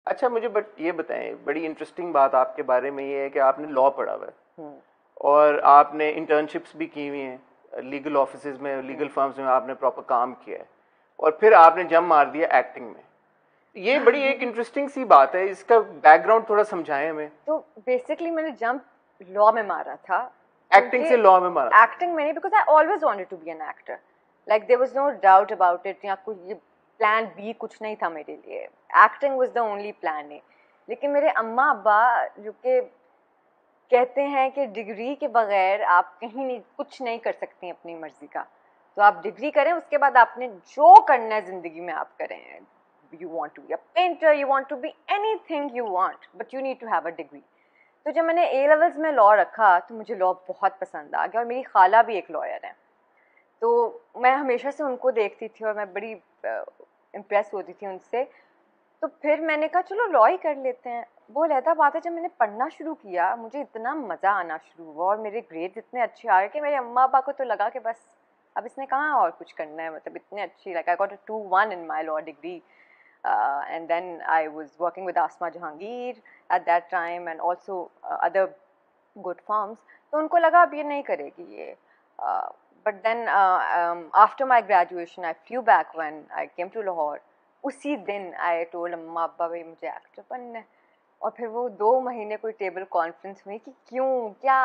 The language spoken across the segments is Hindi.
अच्छा मुझे बट ये बताएं, बड़ी इंटरेस्टिंग बात आपके बारे में ये है कि आपने लॉ पढ़ा हुआ है और आपने इंटर्नशिप्स भी की हुई हैं लीगल ऑफिसेज में, लीगल फर्म्स में आपने प्रॉपर काम किया है और फिर आपने जंप मार दिया एक्टिंग में। ये बड़ी एक इंटरेस्टिंग सी बात है, इसका बैकग्राउंड थोड़ा समझाएं हमें। तो बेसिकली मैंने जंप लॉ में मारा था, एक्टिंग से लॉ में मारा? एक्टिंग में नहीं, because I always wanted to be an actor, like there was no doubt about it, या कुछ ये प्लान बी कुछ नहीं था मेरे लिए, acting was the only plan A. लेकिन मेरे अम्मा अब्बा जो कि कहते हैं कि डिग्री के बगैर आप कहीं नहीं, कुछ नहीं कर सकती अपनी मर्जी का, तो आप डिग्री करें, उसके बाद आपने जो करना है ज़िंदगी में आप करें। You want to be a painter, you want to be anything you want, but you need to have a degree. तो जब मैंने ए लेवल्स में लॉ रखा तो मुझे लॉ बहुत पसंद आ गया, और मेरी खाला भी एक लॉयर है, तो मैं हमेशा से उनको देखती थी और मैं बड़ी इम्प्रेस होती थी उनसे। तो फिर मैंने कहा चलो लॉ ही कर लेते हैं। वो लहदा बात है, जब मैंने पढ़ना शुरू किया मुझे इतना मज़ा आना शुरू हुआ और मेरे ग्रेड्स इतने अच्छे आ गए कि मेरे अम्मा अब्बा को तो लगा कि बस अब इसने कहाँ और कुछ करना है, मतलब इतने अच्छी, like I got a 2-1 in my law degree. And then I was working with Asma Jahangir at that time and also other good firms. तो उनको लगा अब ये नहीं करेगी ये। But then after my graduation I flew back when I came to Lahore. उसी दिन I told अम्मा अब्बा भाई मुझे एक्टर बनना है, और फिर वो 2 महीने कोई टेबल कॉन्फ्रेंस हुई कि क्यों क्या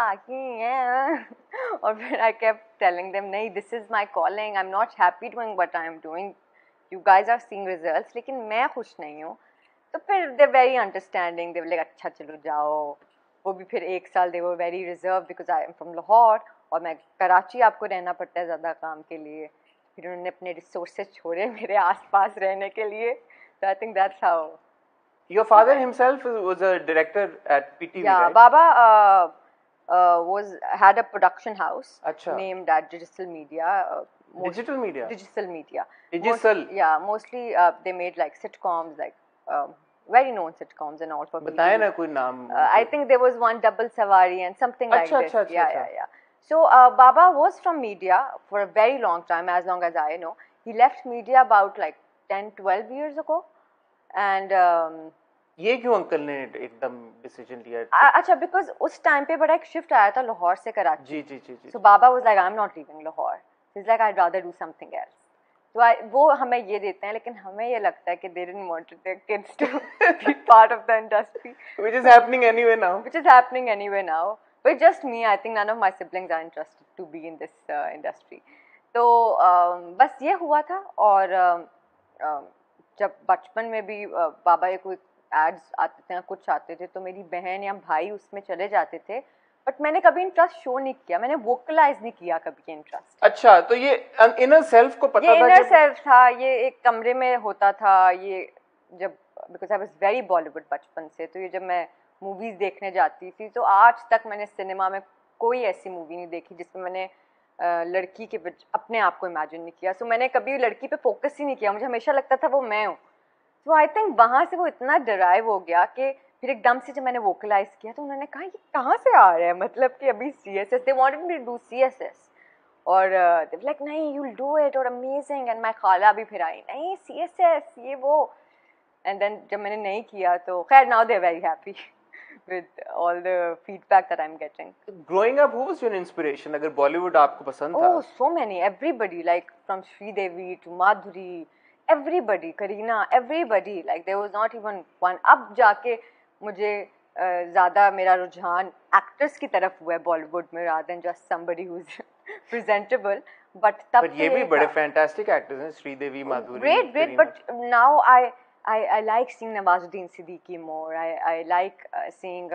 क्यों और फिर I kept telling them नहीं, this is my calling, I'm not happy doing what I am doing, you guys are seeing results, लेकिन मैं खुश नहीं हूँ। तो फिर they very understanding, they like अच्छा चलो जाओ। वो भी फिर 1 साल दे वो very reserve because I am from Lahore और मैं कराची, आपको रहना पड़ता है ज़्यादा काम के लिए। फिर उन्होंने अपने रिसोर्सेज छोड़े मेरे आसपास रहने के लिए। तो I think that's how. Your father himself was a director at PTV, Yeah, right? Baba had a production house Acha. named at Digital Media. Digital Media? Digital Media. Digital? Yeah, mostly they made like sitcoms, like very known sitcoms and all for बताए PTV. ना कोई नाम। I think there was one Double Savari and something like अच्छा this. अच्छा अच्छा। Yeah. So Baba was from media for a very long time, as long as I know. He left media about like 10-12 years ago. And ये क्यों अंकल ने एकदम डिसीजन लिया? अच्छा, बिकॉज उस टाइम पे बड़ा एक शिफ्ट आया था लाहौर से कराची। जी। सो बाबा was like I am not leaving Lahore, is like I rather do something else. तो वो हमें ये देते हैं, लेकिन हमें ये लगता है कि they didn't want their kids to be part of the industry, which is happening anyway now. But just me, I think none of my siblings are interested to be in this industry. तो बस ये हुआ था। और जब बचपन में भी बाबा ये कोई एड्स आते थे या कुछ आते थे तो मेरी बहन या भाई उसमें चले जाते थे, बट मैंने कभी इंटरेस्ट शो नहीं किया, मैंने वोकलाइज नहीं किया कभी इंटरेस्ट। अच्छा, तो ये इनर सेल्फ को पता था? ये इनर सेल्फ था, ये एक कमरे में होता था ये, जब because I was very Bollywood बचपन से, तो ये जब मैं मूवीज़ देखने जाती थी तो आज तक मैंने सिनेमा में कोई ऐसी मूवी नहीं देखी जिसमें मैंने लड़की के अपने आप को इमेजिन नहीं किया। सो मैंने कभी लड़की पे फोकस ही नहीं किया, मुझे हमेशा लगता था वो मैं हूँ। तो आई थिंक वहाँ से वो इतना डराइव हो गया कि फिर एकदम से जब मैंने वोकलाइज किया तो उन्होंने कहा ये कहाँ से आ रहा है, मतलब कि अभी CSS, they wanted me to do CSS, और दे वर लाइक नहीं यू विल डू इट और अमेजिंग, एंड माय खाला भी फिर आई नहीं CSS ये वो, एंड देन जब मैंने नहीं किया तो खैर now they are very happy with all the feedback that I'm getting. Growing up, who was your inspiration? अगर बॉलीवुड आपको पसंद था? Oh, so many, everybody, like from Sridevi to Madhuri, everybody, Kareena, everybody, like there was not even one. अब जाके मुझे ज़्यादा मेरा रुझान एक्टर्स की तरफ हुआ है बॉलीवुड में, rather than just somebody who's presentable. But तब ये भी बड़े फैंटास्टिक एक्टर्स हैं, श्रीदेवी, माधुरी, great, but now I like seeing Nawazuddin Siddiqui more. I like seeing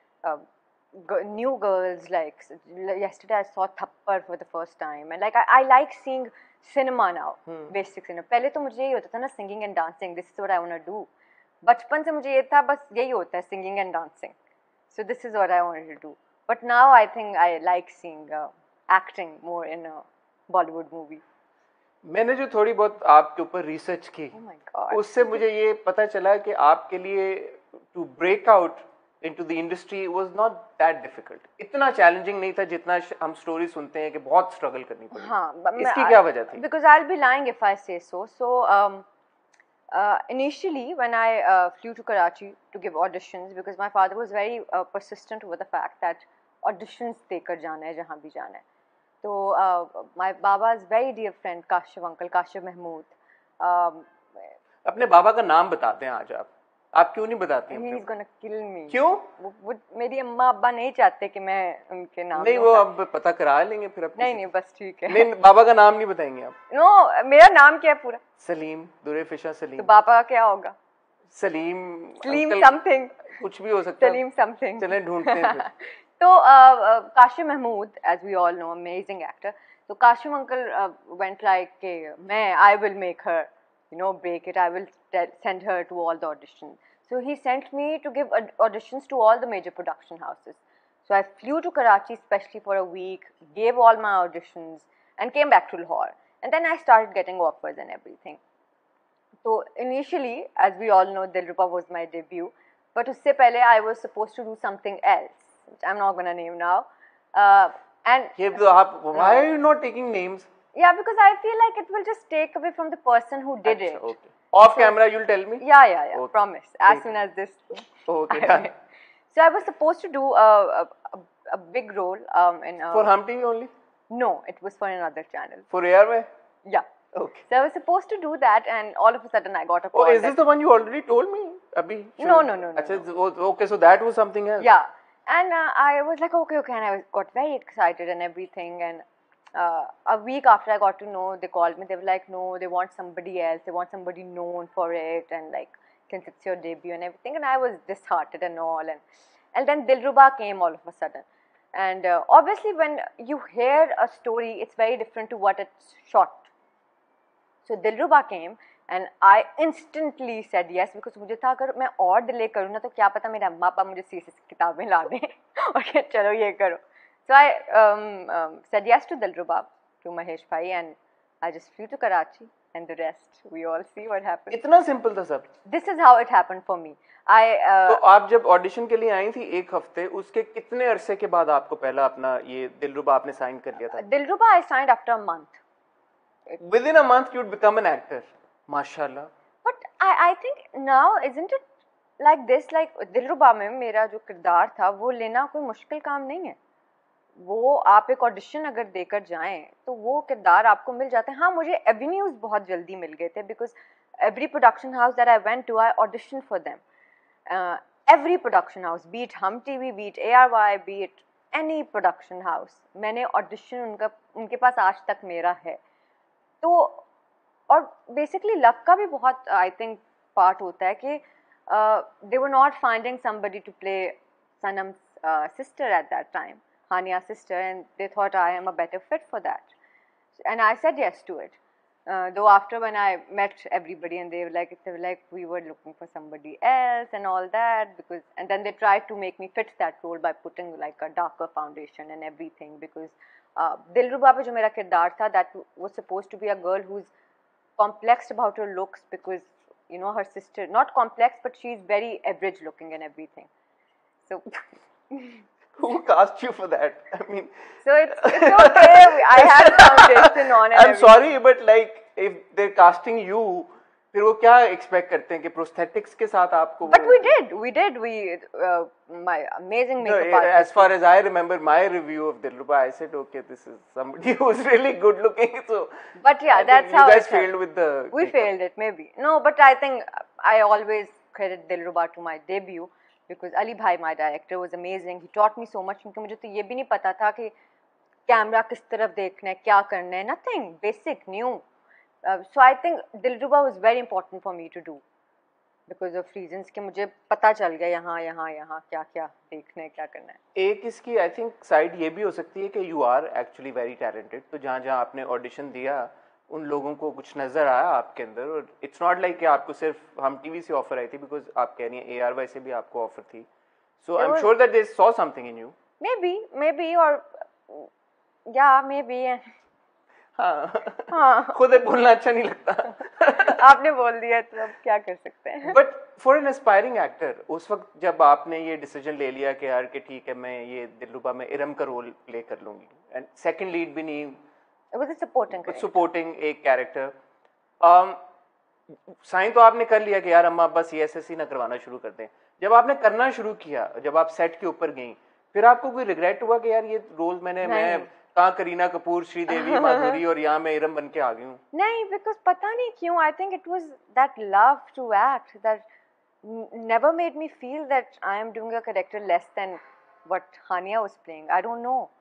new girls. Like yesterday I saw Thappar for the first time, and like I like seeing cinema now. Basic cinema. पहले तो मुझे ये होता था ना, singing and dancing. This is what I wanna do. बचपन से मुझे ये था, बस यही होता है, singing and dancing. So this is what I wanted to do. But now I think I like seeing acting more in a Bollywood movie. मैंने जो थोड़ी बहुत आपके ऊपर रिसर्च की, उससे मुझे ये पता चला कि आपके लिए to break out into the industry was not that difficult, इतना चैलेंजिंग नहीं था जितना हम स्टोरी सुनते हैं कि बहुत स्ट्रगल करनी पड़ी। हाँ, इसकी क्या वजह थी? Because I will be lying if I say so Initially, when I flew to Karachi to give auditions, because my father was very persistent over the fact that auditions देकर जाना है जहाँ भी जाना है. So my Baba's very dear friend Kashif uncle, Kashif Mahmood. अपने बाबा का नाम बताते हैं आज आप क्यों नहीं बताती हैं? He is gonna kill me. क्यों? वो मेरी अम्मा अब्बा नहीं चाहते कि मैं उनके नाम. नहीं, वो अब पता करा लेंगे फिर अब. नहीं बस ठीक है. नहीं, बाबा का नाम नहीं बताएंगे आप? नो, मेरा नाम क्या है पूरा? सलीम, दुरेफिशा सलीम. तो बाबा का क्या होगा? सलीम समथिंग, कुछ भी हो सकता है. सलीम समथिंग. चलें ढूंढते हैं फिर. तो Kashif Mahmood, as we all know, amazing actor. तो काशिफ अंकल went like कि मैं I will make her, break it. I will send her to all the auditions. So he sent me to give auditions to all the major production houses. So I flew to Karachi especially for a week, gave all my auditions, and came back to Lahore. And then I started getting offers and everything. So initially, as we all know, Dilruba was my debut. But usse pehle I was supposed to do something else, which I'm not gonna name now. Why are you not taking names? Yeah, because I feel like it will just take away from the person who did it. Okay. Off camera, you'll tell me? Yeah. Okay. Promise. As soon as this. Okay, done. So I was supposed to do a big role in. For Hum TV only? No, it was for another channel. For Airway? Yeah. Okay. So I was supposed to do that, and all of a sudden I got a call. Oh, is this the one you already told me? Abhi? No. Okay, so that was something else. Yeah. And I was like, okay, and I got very excited and everything, and a week after I got to know, they called me. They were like, no, they want somebody else. They want somebody known for it, and like, since it's your debut and everything. And I was disheartened and all. And then Dilruba came all of a sudden. And obviously, when you hear a story, it's very different to what it's shot. So Dilruba came, and I instantly said yes, because मुझे था अगर मैं और डिले करूँ ना तो क्या पता मेरे अम्मा पापा मुझे सीरियस किताबें ला दें और क्या चलो ये करो. So I said yes to Dilruba, to Mahesh Bhai, and I just flew to Karachi, and the rest we all see what happened. इतना simple था सब. This is how it happened for me. तो आप जब ऑडिशन के लिए आई थी एक हफ्ते, उसके कितने अरसे के बाद आपको पहला अपना ये दिलरुबा आपने साइन कर लिया था? Dilruba I signed after a month. Within a month you'd become an actor. माशाल्लाह. But I think now isn't it like this? Like Dilruba में मेरा जो किरदार था वो लेना कोई मुश्किल काम नहीं है. वो आप एक ऑडिशन अगर देकर जाएं तो वो किरदार आपको मिल जाते हैं. हाँ, मुझे एवेन्यूज बहुत जल्दी मिल गए थे, because every production house that I went to I audition for them. Every production house, be it Hum TV, be it ARY, be it any production house, मैंने ऑडिशन उनके पास आज तक मेरा है. तो और बेसिकली लक का भी बहुत आई थिंक पार्ट होता है कि they were not finding somebody to play Sanam's sister at that time, Hania's sister, and they thought I am a better fit for that, and I said yes to it. Though after when I met everybody and they were like we were looking for somebody else and all that, because and then they tried to make me fit that role by putting like a darker foundation and everything, because Dilruba pe jo mera kirdar tha, that was supposed to be a girl who's complexed about her looks, because her sister, not complex, but she's very average looking and everything. So who cast you for that? I mean, so it's okay. I had foundation on. And I'm sorry, but like if they're casting you, फिर वो क्या expect करते हैं कि prosthetics के साथ आपको? But we did. My amazing makeup artist. As far as I remember my review of Dilruba, I said, okay, this is somebody who's really good looking. So, but yeah, that's how you guys failed with the. We failed it maybe. No, but I think I always credit Dilruba to my debut. Because Ali Bhai, my director, was amazing. He taught me so much. क्योंकि मुझे तो ये भी नहीं पता था कि कैमरा किस तरफ देखना है, क्या करना है. Nothing basic, new. So I think Dilruba was very important for me to do, because of reasons कि मुझे पता चल गया यहाँ क्या देखना है, क्या करना है. एक इसकी I think side ये भी हो सकती है कि you are actually very talented. तो जहाँ आपने audition दिया, उन लोगों को कुछ नजर आया आपके अंदर, और इट्स नॉट लाइक कि आपको सिर्फ हम टीवी से ऑफर आई थी, बिकॉज आप कह रही हैं ARY से भी आपको ऑफर थी. So I am sure that they saw something in you. Maybe और या मे बी. हाँ, खुद बोलना अच्छा नहीं लगता. आपने बोल दिया तो अब क्या कर सकते हैं. But for an aspiring actor, उस वक्त जब आपने ये डिसीजन ले लिया कि यार कि ठीक है मैं ये दिलरुबा में इरम का रोल प्ले कर लूंगी, एंड सेकंड लीड भी नहीं, it was a supporting एक कैरेक्टर, साइन तो आपने कर लिया कि यार अम्मा अब्बा CSSC ना करवाना शुरू कर दें, जब आपने करना शुरू किया, जब आप सेट के ऊपर गई, फिर आपको कोई रिग्रेट हुआ कि यार ये रोल मैं कहाँ करीना कपूर, श्रीदेवी, माधुरी और यहाँ मैं इरम बन के आ गई हूँ? नहीं, बिकॉज पता नहीं क्यों, I think it was that love to act that never made me feel that I am doing a character less than what Hania was playing. I don't know.